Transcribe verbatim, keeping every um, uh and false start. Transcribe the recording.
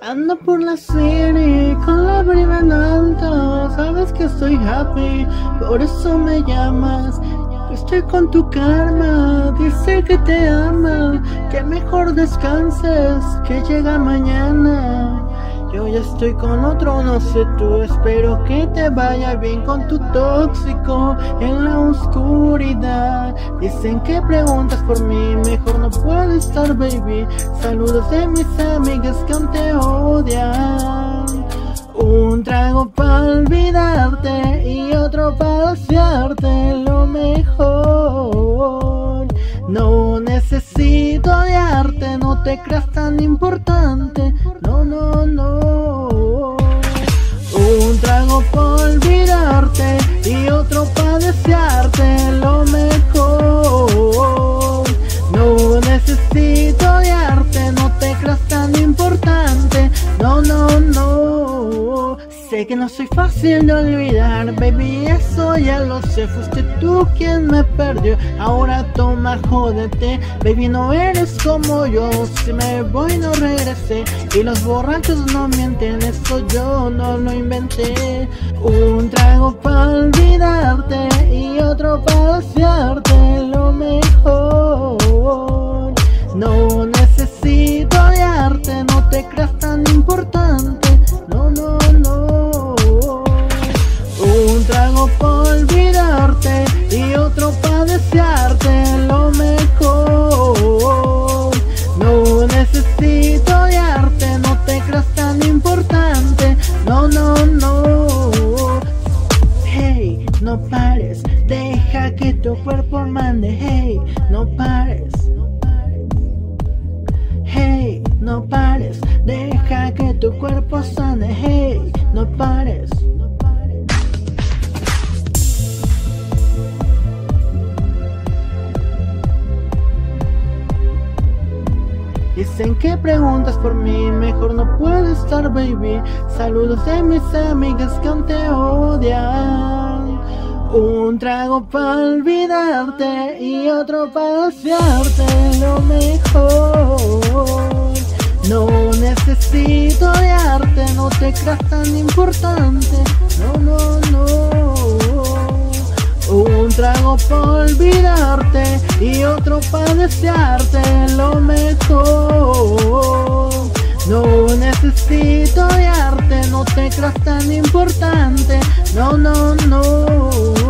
Ando por la city con la brisa en alto. Sabes que estoy happy, por eso me llamas. Estoy con tu karma, dice que te ama. Que mejor descanses, que llega mañana. Yo ya estoy con otro, no sé tú. Espero que te vaya bien con tu tóxico en la oscuridad. Dicen que preguntas por mí, mejor no puedo estar, baby. Saludos de mis amigas que aún te odian. Un trago para olvidarte y otro para desearte lo mejor. No necesito odiarte, no te creas tan importante. No, no, no. Un trago para olvidarte y otro para desearte lo mejor. No necesito odiarte, no te creas tan importante. No, no, no. Sé que no soy fácil de olvidar, baby, eso ya lo sé. Fuiste tú quien me perdió, ahora toma, jódete. Baby, no eres como yo, si me voy no regresé. Y los borrachos no mienten, eso yo no lo inventé. Un trago para olvidarte y otro para desearte lo mejor. No necesito odiarte, no te creas tan importante. No, no, no. Un trago para olvidarte y otro para desearte lo mejor. No necesito odiarte, no te creas tan importante. No, no, no. Hey, no pares, deja que tu cuerpo mande. Hey, no pares. Hey, no pares, deja que tu cuerpo sane. Hey, no pares. Dicen que preguntas por mí, mejor no puedo estar, baby. Saludos de mis amigas que aún te odian. Un trago para olvidarte y otro para desearte lo mejor. No necesito odiarte, no te creas tan importante. No, no, no. Un trago para olvidarte y otro para desearte lo mejor. No necesito odiarte, no te creas tan importante. No, no, no.